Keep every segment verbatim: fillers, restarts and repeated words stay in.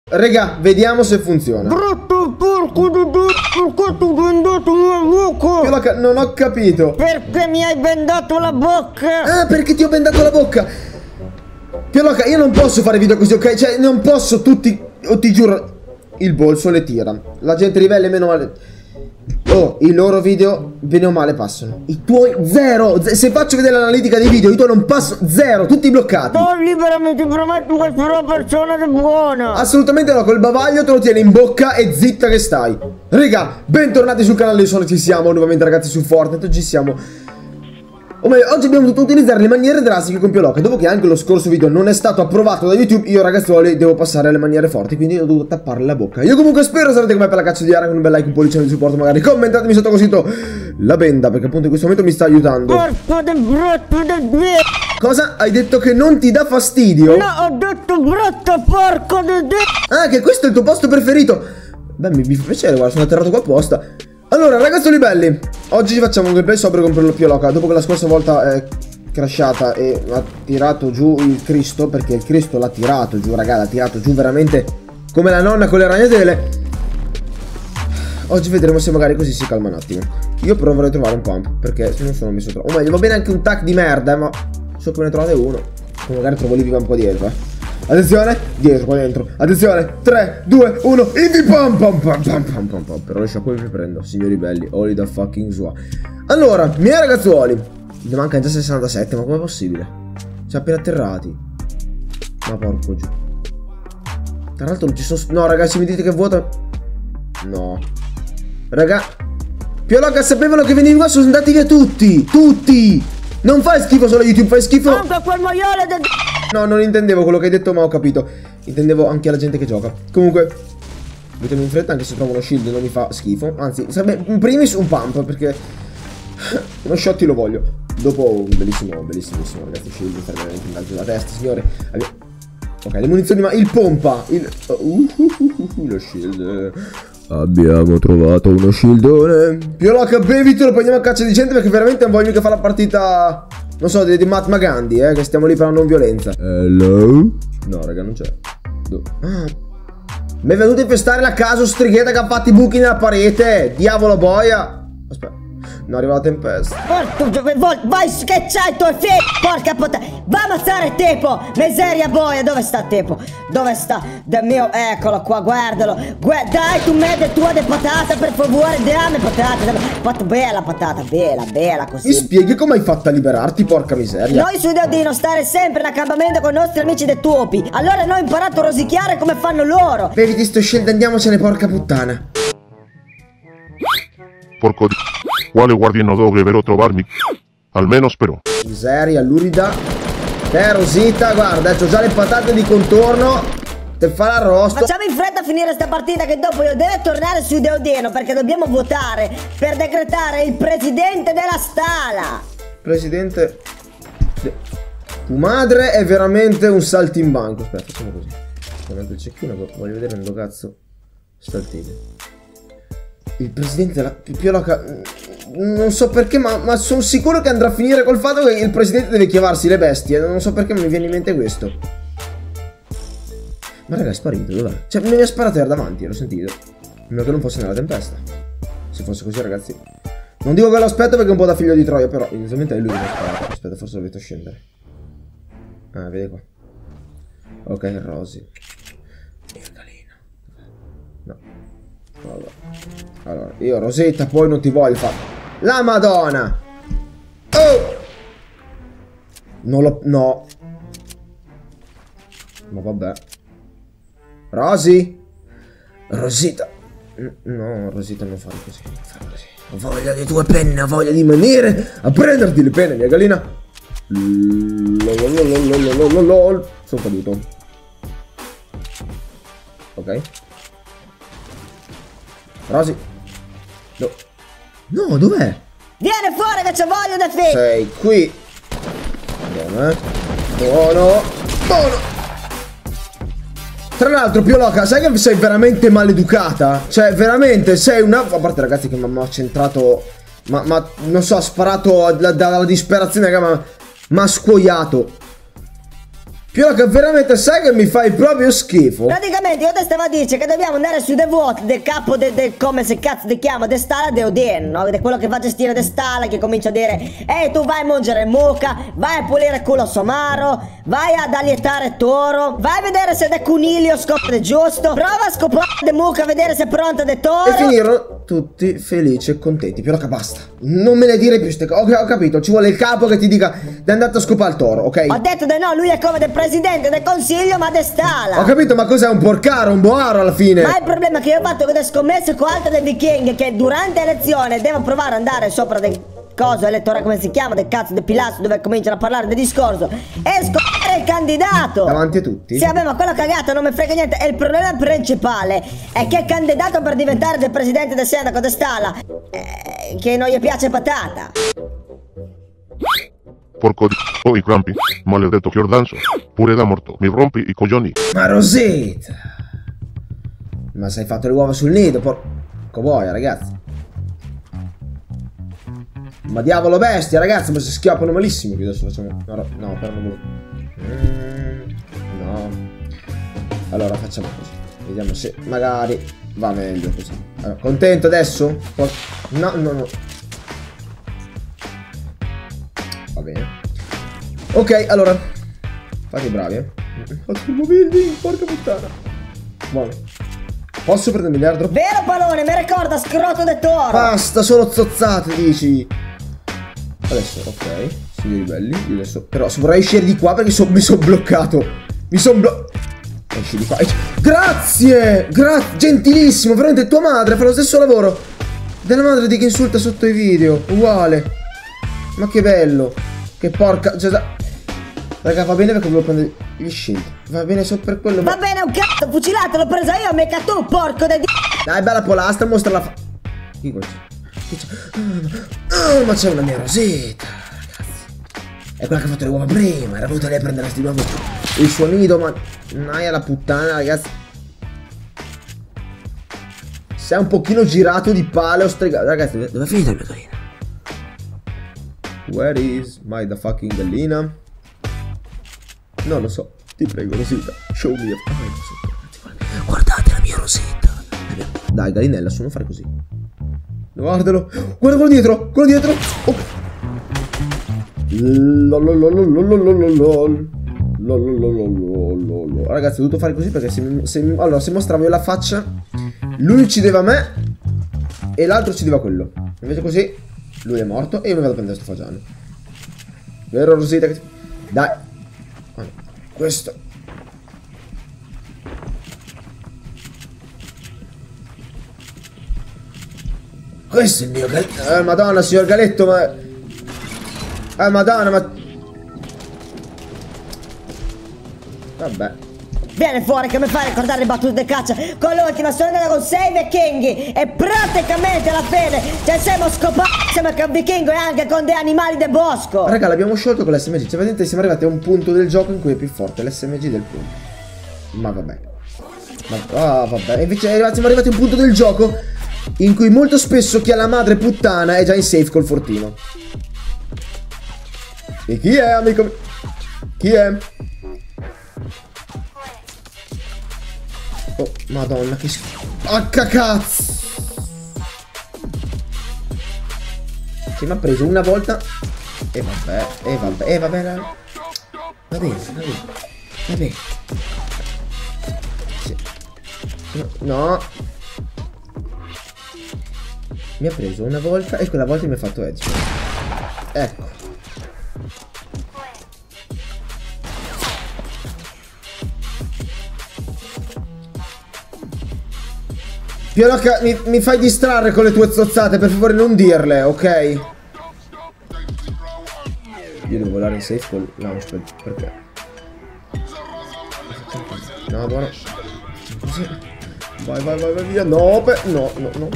Raga, vediamo se funziona. Brutto porco di Dio, perché tu hai vendato la bocca? Pioloca, non ho capito. Perché mi hai vendato la bocca? Ah, perché ti ho bendato la bocca. Pioloca, io non posso fare video così, ok? Cioè, non posso tutti... Oh, ti giuro. Il bolso le tira. La gente rivelle meno male. Oh, i loro video bene o male passano. I tuoi zero. Se faccio vedere l'analitica dei video, i tuoi non passo zero. Tutti bloccati. Non liberami, ti prometto che sono una persona buona. Assolutamente no, col bavaglio te lo tieni in bocca e zitta che stai. Raga, bentornati sul canale di Solo, ci siamo nuovamente ragazzi su Fortnite. Oggi siamo... O meglio, oggi abbiamo dovuto utilizzare le maniere drastiche con Pioloca. Dopo che anche lo scorso video non è stato approvato da YouTube, io ragazzuoli devo passare alle maniere forti, quindi ho dovuto tappare la bocca. Io comunque spero sarete come per la caccia di Ara, con un bel like, un pollicione di supporto, magari commentatemi sotto così la benda, perché appunto in questo momento mi sta aiutando. Porco del brutto del Dio. Cosa? Hai detto che non ti dà fastidio? No, ho detto brutto porco del Dio. Ah, che questo è il tuo posto preferito. Beh, mi, mi fa piacere, guarda, sono atterrato qua apposta. Allora, ragazzoli belli, oggi ci facciamo un gameplay sobrio con Pioloca. Dopo che la scorsa volta è crashata e ha tirato giù il Cristo, perché il Cristo l'ha tirato giù, raga, l'ha tirato giù veramente come la nonna con le ragnatele. Oggi vedremo se magari così si calma un attimo. Io però vorrei trovare un pump, perché se non sono messo troppo. O meglio, va bene anche un tac di merda, eh, ma so che ne trovate uno. Che magari trovo lì viva un po' dietro, eh. Attenzione, dietro, qua dentro. Attenzione, tre, due, uno, Easy pam pam pam pam pam pam pam. Però le sciacquole mi prendo, signori belli. Oli da fucking sua. Allora, miei ragazzuoli, ne mancano già sessantasette, ma com'è possibile? Siamo appena atterrati. Ma porco giù. Tra l'altro non ci sono... No, ragazzi, mi dite che vuota... No. Raga, Pioloca, sapevano che venivi qua, sono andati via tutti. Tutti. Non fai schifo solo YouTube, fai schifo... Anche quel maiale del... No, non intendevo quello che hai detto, ma ho capito. Intendevo anche alla gente che gioca. Comunque, mettiamo in fretta, anche se trovo uno shield non mi fa schifo. Anzi, sarebbe in primis un pump, perché uno shot lo voglio. Dopo un bellissimo, bellissimissimo, ragazzi, shield, fare veramente un calcio da testa, signore. Ok, le munizioni, ma il pompa, il... Uh, uh, uh, uh, lo shield... Abbiamo trovato uno shieldone. Pioloca, bevitelo, prendiamo a caccia di gente, perché veramente non voglio mica fare la partita... Non so, di, di Mahatma Gandhi, eh, che stiamo lì per la non violenza. Hello? No, raga, non c'è. Ah. Mi è venuto a infestare la casa strighetta che ha fatto i buchi nella parete. Diavolo boia. Aspetta. No, arriva la tempesta. Porco, vai, che c'hai tuo figlio? Porca puttana. Va a ammazzare Tepo. Miseria boia, dove sta Tepo? Dove sta? Del mio, eccolo qua, guardalo. Guarda, dai, tu me de tua de patata, per favore, dammi patata. Fatto bella patata, bella, bella così. Mi spieghi come hai fatto a liberarti, porca miseria? Noi su Deodino stare sempre in accampamento con i nostri amici dei topi. Allora noi ho imparato a rosicchiare come fanno loro. Vedi sto shield, andiamocene, porca puttana. Porco di... Quale guardiano dovrebbero trovarmi? Almeno spero. Miseria, lurida. Te, Rosita, guarda, c'ho già le patate di contorno. Te fa l'arrosto. Facciamo in fretta a finire sta partita, che dopo io devo tornare su Deodino, perché dobbiamo votare per decretare il presidente della stala. Presidente... Tu madre è veramente un saltimbanco. Aspetta, facciamo così. Prendo il cecchino, voglio vedere dove cazzo sta il tigre. Il presidente della Pioloca, non so perché, ma, ma sono sicuro che andrà a finire col fatto che il presidente deve chiavarsi le bestie. Non so perché mi viene in mente questo. Ma raga, è sparito, dov'è? Cioè, mi ha sparato era davanti, l'ho sentito. A meno che non fosse nella tempesta. Se fosse così, ragazzi. Non dico che lo aspetto perché è un po' da figlio di Troia, però inizialmente è lui che mi ha sparato. Aspetta, forse dovete scendere. Ah, vedi qua. Ok, Rosy. No. Allora. Allora, io Rosetta poi non ti voglio fare. La Madonna! Oh! Non lo... No. Ma vabbè. Rosy? Rosita. No, Rosita non fare così. Non fare così. Ho voglia di tue penne, ho voglia di venire a prenderti le penne, mia gallina. Lolololololololol. Sono caduto. Ok. Rosy. No. No, dov'è? Vieni fuori che c'ho voglia da figlio. Sei qui. Buono, eh. Buono. Buono. Tra l'altro, Pioloca, sai che sei veramente maleducata? Cioè, veramente, sei una... A parte, ragazzi, che mi ha centrato... Ma, ma, non so, ha sparato dalla, dalla disperazione, raga, ma... Mi ha scuoiato. Pioloca, veramente sai che mi fai proprio schifo. Praticamente io te stavo a dire che dobbiamo andare su The Vote del capo del de, come si cazzo ti chiama, De Stala De Odin, no? Ed è quello che fa gestire De Stala, che comincia a dire ehi tu vai a mangiare mucca, vai a pulire culo somaro, vai ad allietare toro, vai a vedere se De Cunilio scopre giusto, prova a scopare De mucca a vedere se è pronta De toro. E finirono tutti felici e contenti. Pioloca, basta, non me ne dire più ste cose. Ho, ho capito, ci vuole il capo che ti dica di andare a scopare il toro, ok? Ho detto di no, lui è come del presidente del consiglio ma De Stala. Ho capito, ma cos'è, un porcaro, un boaro alla fine? Ma il problema è che io ho fatto delle scommesse con altri dei vichinghi che durante l'elezione devo provare ad andare sopra del coso elettorale, come si chiama, del cazzo del pilastro, dove cominciano a parlare del discorso e scopare il candidato Davanti a tutti? Sì, vabbè, ma quello cagato non mi frega niente. E il problema principale è che il candidato per diventare del presidente del sindaco De Stala eh, che non gli piace patata. Porco di... Oh, i crampi. Maledetto fiordanzo. Pure da morto. Mi rompi i coglioni. Ma Rosetta, ma sei fatto le uova sul nido, porco boia, ragazzi. Ma diavolo bestia, ragazzi, ma si schiappano malissimo. Qui adesso facciamo... No, no, però non mm, no. Allora facciamo così. Vediamo se magari va meglio così. Allora, contento adesso? No, no, no. Va bene. Ok, allora fate i bravi, eh. Ottimo building, porca puttana. Buono. Posso prendere un miliardo? Vero Palone, mi ricorda scroto de toro. Basta, solo zozzate, dici. Adesso, ok, signori belli, io adesso... Però se vorrei uscire di qua perché so, mi sono bloccato. Mi sono bloccato. Esci di qua. Grazie, grazie, gentilissimo. Veramente tua madre fa lo stesso lavoro della madre di chi insulta sotto i video. Uguale. Ma che bello. Che porca... Cioè, raga, va bene perché volevo prendere gli shield. Va bene solo per quello. Va bene un cazzo, fucilato, l'ho presa io, mica tu, porco de... Dai, bella polastra, mostra la fa... Chi questo? Oh, ma c'è una mia Rosetta, ragazzi. È quella che ha fatto le uova prima. Era venuta lei a prendere di nuovo il suo nido, ma... Naia la puttana, ragazzi. Si è un pochino girato di pale o stregato. Ragazzi, dove, dove è finita la mia gallina? Where is my the fucking gallina? Non lo so. Ti prego, Rosetta. Show me. Oh, guardate la mia Rosetta. Dai, gallinella, su, non fare così. Guardalo. Guarda quello dietro. Quello dietro. Oh. Ragazzi, ho dovuto fare così perché se, se, allora, se mostravo io la faccia, lui uccideva me e l'altro uccideva quello. Invece così lui è morto e io mi vado a prendere sto fagiano. Vero Rosita? Dai. Questo. Questo è il mio galetto. Eh, madonna, signor Galetto, ma... Eh, madonna, ma... Vabbè. Viene fuori che mi fa ricordare le battute di caccia. Con l'ultima sono andata con sei vichinghi e praticamente alla fine ci siamo scopati insieme con vichingo e anche con dei animali del bosco. Raga, l'abbiamo sciolto con l'S M G. Cioè, vedete, siamo arrivati a un punto del gioco in cui è più forte l'S M G del punto. Ma vabbè. Ma ah, vabbè. E invece siamo arrivati a un punto del gioco in cui molto spesso chi ha la madre puttana è già in safe col fortino. E chi è, amico mio? Chi è? Oh, madonna, che schifo. H cazzo. Sì, mi ha preso una volta. E vabbè, e vabbè, e vabbè. Va bene, va bene. Va bene. Sì. No. Mi ha preso una volta e quella volta mi ha fatto edge. Ecco. Pioloca, mi, mi fai distrarre con le tue zozzate, per favore non dirle, ok? Io devo volare in safe con launchpad, perché? No, buono. Così. Vai, vai, vai, vai via. No, per... no, no, no.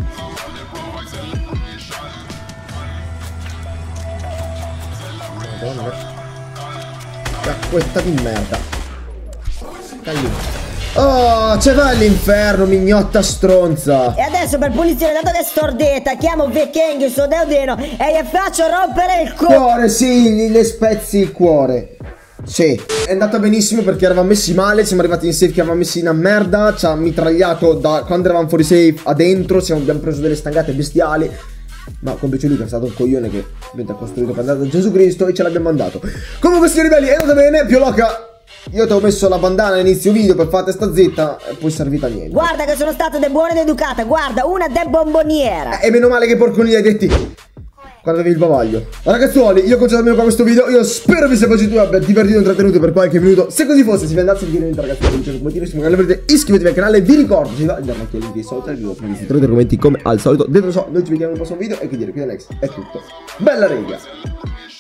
Madonna. Cacquetta di merda. Dai. Oh, ce va all'inferno, mignotta stronza. E adesso per punizione, dato che è stordita, chiamo vichinghi su Deodino e gli faccio rompere il cuore. Cuore, sì, le spezzi il cuore. Sì, è andata benissimo perché eravamo messi male, siamo arrivati in safe che eravamo messi in una merda, ci ha mitragliato da quando eravamo fuori safe a dentro, siamo, abbiamo preso delle stangate bestiali. Ma complice lui che è stato un coglione che ha costruito per andare da Gesù Cristo e ce l'abbiamo mandato. Comunque signori belli, è andata bene, Pioloca. Io ti ho messo la bandana all'inizio video per fare testa zitta e poi servita a niente. Guarda che sono stata de buona ed educata, guarda, una de bomboniera. E meno male che porco gli hai detti quando avevi il bavaglio. Ragazzuoli, io ho cominciato qua questo video. Io spero vi sia piaciuto, abbia divertito e intrattenuto per qualche minuto. Se così fosse, se vi andasse a vedere niente ragazzi, come dire, se magari volete iscrivetevi al canale. Vi ricordo, se vi va, andiamo anche il link di solito al video. Trovate i commenti come al solito. Detto ciò, noi ci vediamo nel prossimo video. E che dire, qui da Next è tutto. Bella rega.